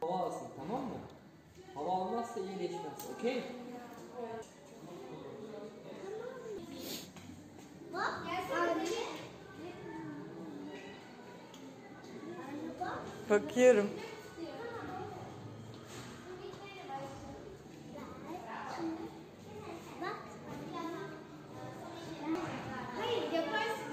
hava alsın, tamam mı? Hava almazsa iyileşmez, okey? Bak, Bakıyorum. hayır yaparsın.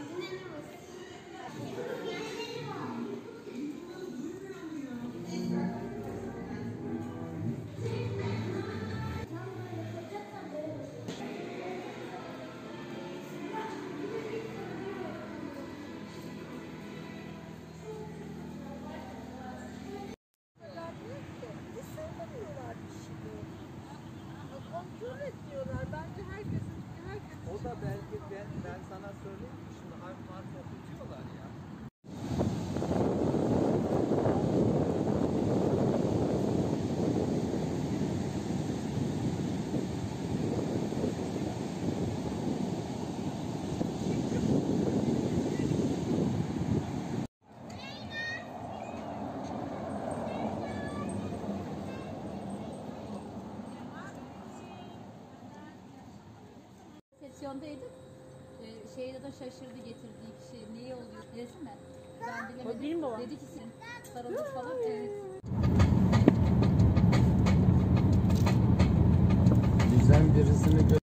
Kontrol ediyorlar. Bence herkes. O da belki ben sana söyleyeyim mi? Şimdi harf mark okutuyorlar ya. Resepsiyondaydık. Şeyde de şaşırdı getirdiği kişi. Niye oluyor? Resmi. Ben bilemedim. Değil mi baba? Dedi ki sarıldık falan. Evet. Bizden birisini